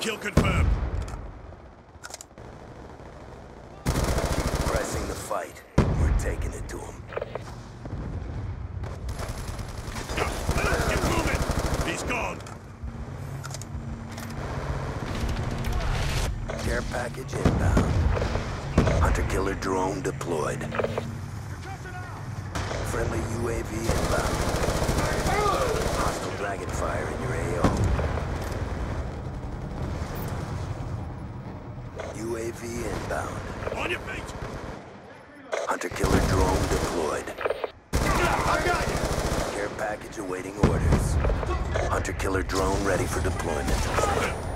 Kill confirmed. Pressing the fight. We're taking it to him. Get moving! He's gone. Care package inbound. Hunter-killer drone deployed. Friendly UAV inbound. Hostile dragon fire in your AO. UAV inbound. On your feet! Hunter-killer drone deployed. I got you! Care package awaiting orders. Hunter-killer drone ready for deployment.